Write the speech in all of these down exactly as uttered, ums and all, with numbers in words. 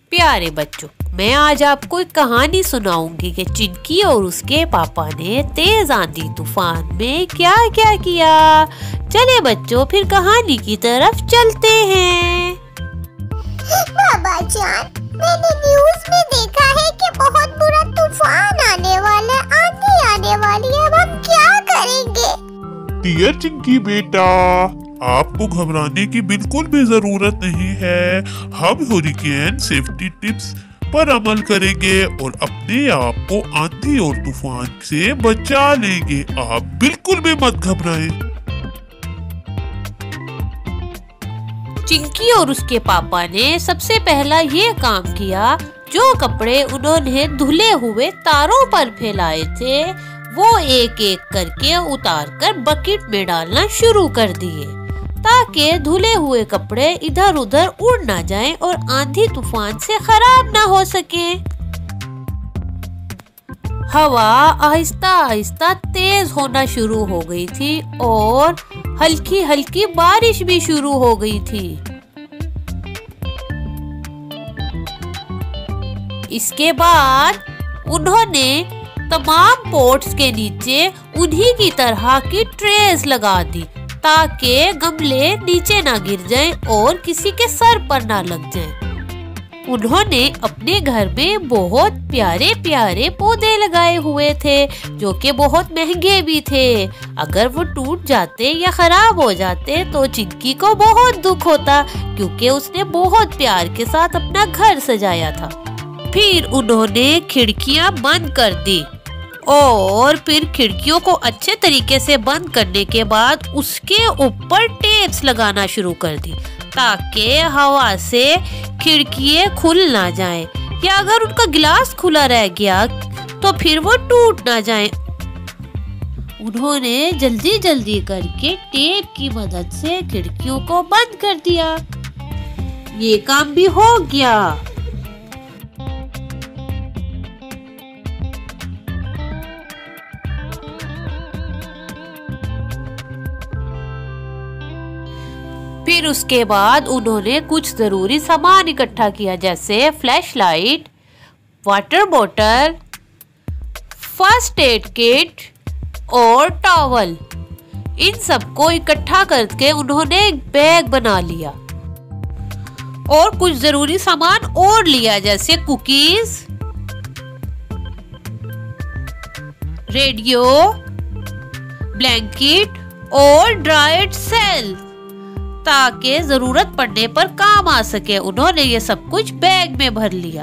प्यारे बच्चों, मैं आज आपको एक कहानी सुनाऊंगी कि चिंकी और उसके पापा ने तेज आंधी तूफान में क्या क्या किया। चले बच्चों, फिर कहानी की तरफ चलते हैं। बाबा जान, मैंने न्यूज़ में देखा है कि बहुत बुरा तूफान आने वाला है, आंधी आने वाली है। अब हम क्या करेंगे? डियर चिंकी बेटा, आपको घबराने की बिल्कुल भी जरूरत नहीं है। हम हरिकेन सेफ्टी टिप्स पर अमल करेंगे और अपने आप को आंधी और तूफान से बचा लेंगे। आप बिल्कुल भी मत घबराएं। चिंकी और उसके पापा ने सबसे पहला ये काम किया, जो कपड़े उन्होंने धुले हुए तारों पर फैलाए थे वो एक एक करके उतार कर बकेट में डालना शुरू कर दिए, ताकि धुले हुए कपड़े इधर उधर उड़ ना जाएं और आंधी तूफान से खराब ना हो सके। हवा आहिस्ता आहिस्ता तेज होना शुरू हो गई थी और हल्की हल्की बारिश भी शुरू हो गई थी। इसके बाद उन्होंने तमाम पोट्स के नीचे उन्हीं की तरह की ट्रेस लगा दी, ताकि गमले नीचे ना गिर जाएं और किसी के सर पर ना लग जाएं। उन्होंने अपने घर में बहुत प्यारे प्यारे पौधे लगाए हुए थे, जो कि बहुत महंगे भी थे। अगर वो टूट जाते या खराब हो जाते तो चिंकी को बहुत दुख होता, क्योंकि उसने बहुत प्यार के साथ अपना घर सजाया था। फिर उन्होंने खिड़कियां बंद कर दी और फिर खिड़कियों को अच्छे तरीके से बंद करने के बाद उसके ऊपर टेप्स लगाना शुरू कर दी, ताकि हवा से खिड़कियां खुल ना जाएं, या अगर उनका गिलास खुला रह गया तो फिर वो टूट ना जाए। उन्होंने जल्दी जल्दी करके टेप की मदद से खिड़कियों को बंद कर दिया। ये काम भी हो गया। फिर उसके बाद उन्होंने कुछ जरूरी सामान इकट्ठा किया, जैसे फ्लैश लाइट, वाटर बोतल, फर्स्ट एड किट और टॉवल। इन सबको इकट्ठा करके उन्होंने एक बैग बना लिया और कुछ जरूरी सामान और लिया, जैसे कुकीज, रेडियो, ब्लैंकेट और ड्राइड सेल, ताकि जरूरत पड़ने पर काम आ सके। उन्होंने ये सब कुछ बैग में भर लिया।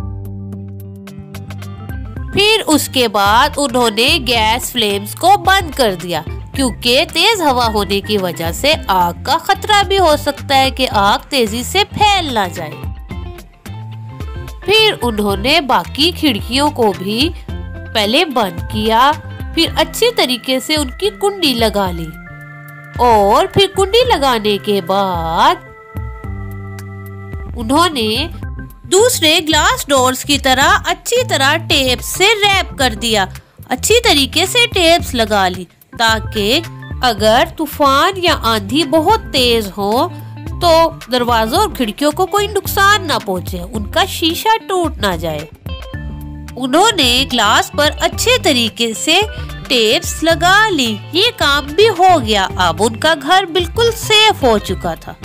फिर उसके बाद उन्होंने गैस फ्लेम्स को बंद कर दिया, क्योंकि तेज हवा होने की वजह से आग का खतरा भी हो सकता है कि आग तेजी से फैल ना जाए। फिर उन्होंने बाकी खिड़कियों को भी पहले बंद किया, फिर अच्छी तरीके से उनकी कुंडी लगा ली और फिर कुंडी लगाने के बाद उन्होंने दूसरे ग्लास डोर्स की तरह अच्छी तरह टेप से रैप कर दिया। अच्छी तरीके से टेप्स लगा ली, ताकि अगर तूफान या आंधी बहुत तेज हो तो दरवाजों और खिड़कियों को कोई नुकसान ना पहुंचे, उनका शीशा टूट ना जाए। उन्होंने ग्लास पर अच्छे तरीके से टेप्स लगा ली। ये काम भी हो गया। अब उनका घर बिल्कुल सेफ हो चुका था।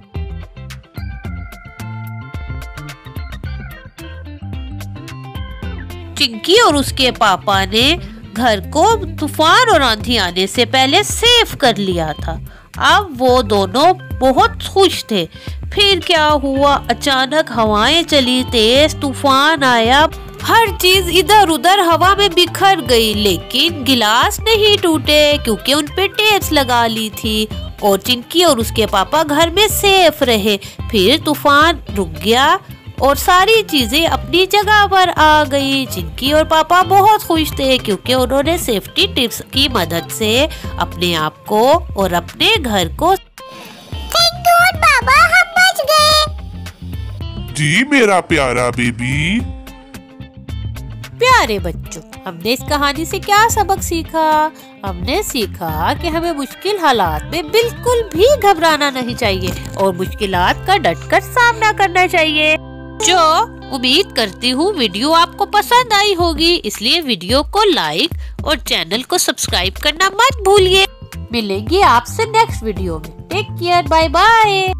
चिंकी और उसके पापा ने घर को तूफान और आंधी आने से पहले सेफ कर लिया था। अब वो दोनों बहुत खुश थे। फिर क्या हुआ, अचानक हवाएं चली, तेज तूफान आया, हर चीज इधर उधर हवा में बिखर गई, लेकिन गिलास नहीं टूटे, क्योंकि उन पे टेप्स लगा ली थी। और चिंकी और उसके पापा घर में सेफ रहे। फिर तूफान रुक गया और सारी चीजें अपनी जगह पर आ गई। चिंकी और पापा बहुत खुश थे, क्योंकि उन्होंने सेफ्टी टिप्स की मदद से अपने आप को और अपने घर को। थैंक गॉड बाबा, हम बच गए। जी मेरा प्यारा बेबी। प्यारे बच्चों, हमने इस कहानी से क्या सबक सीखा? हमने सीखा कि हमें मुश्किल हालात में बिल्कुल भी घबराना नहीं चाहिए और मुश्किलात का डटकर सामना करना चाहिए। बच्चों, उम्मीद करती हूँ वीडियो आपको पसंद आई होगी, इसलिए वीडियो को लाइक और चैनल को सब्सक्राइब करना मत भूलिए। मिलेंगे आपसे नेक्स्ट वीडियो में। Take care, bye bye.